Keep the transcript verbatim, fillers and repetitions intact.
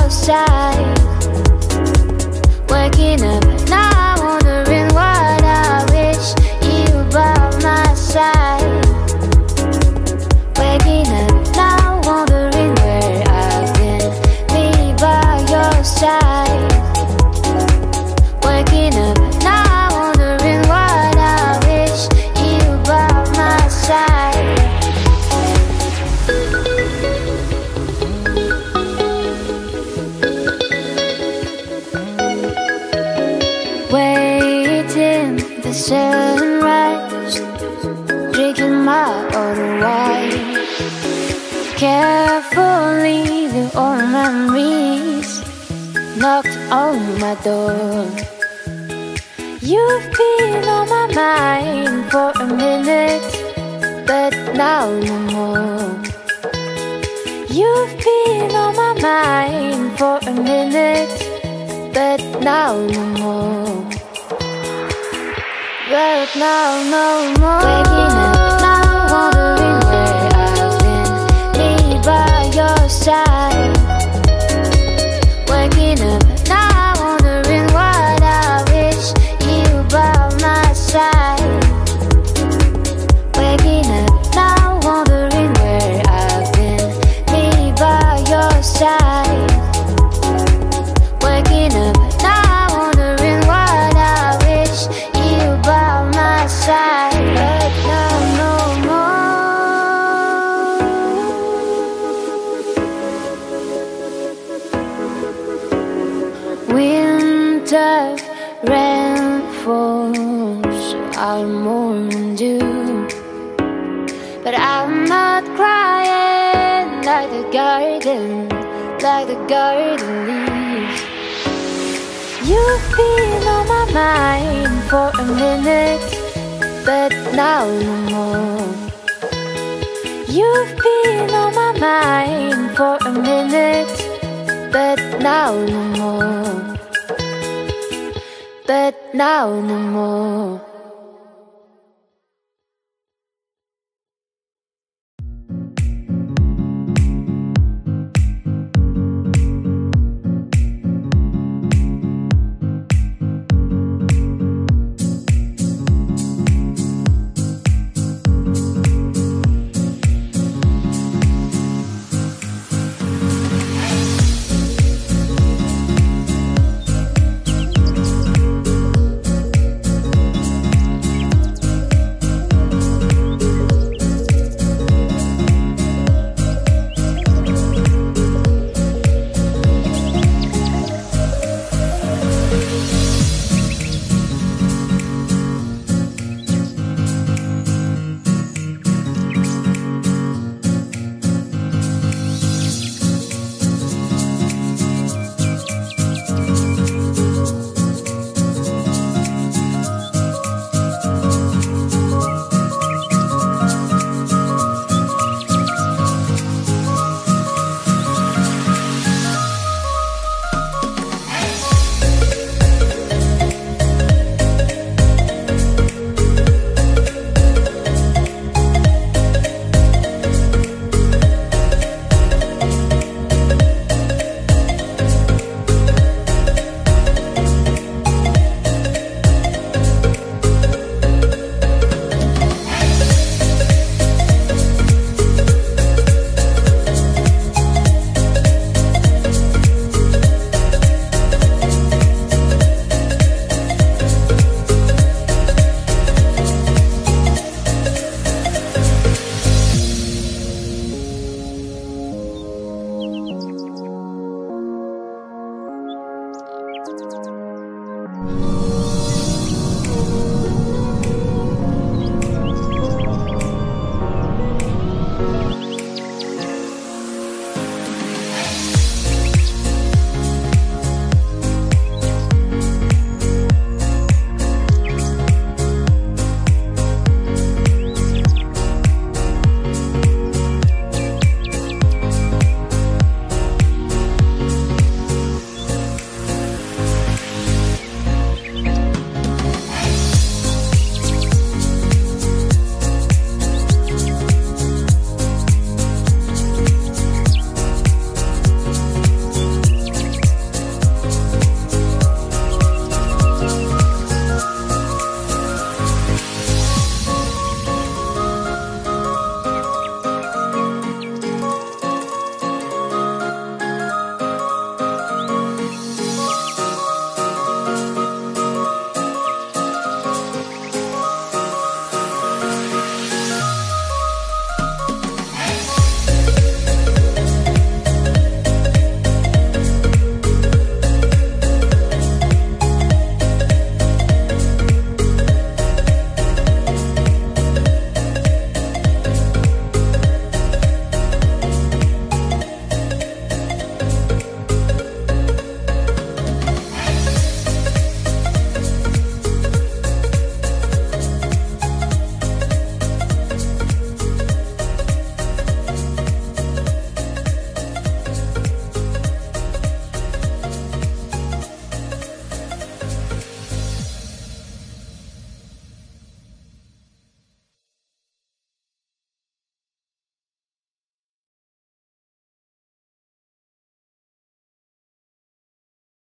side. Waking up now, wondering what I wish you by my side. Waking up now, wondering where I've been, me by your side. Waking up now, wondering what I wish you by my side. Waiting the sunrise, drinking my old wine. Carefully the old memories knocked on my door. You've been on my mind for a minute, but now no more. You've been on my mind for a minute, but now no more. But now no more. Waking up now, wondering where I've been, me by your side. Waking up now, wondering what I wish you by my side. Waking up now, wondering where I've been, me by your side. Waking up now, wondering what I wish you by my side. But now no more. Winter rain falls, I'm mourning you, but I'm not crying like the garden, like the garden leaves. You've been on my mind for a minute, but now no more. You've been on my mind for a minute, but now no more. But now no more.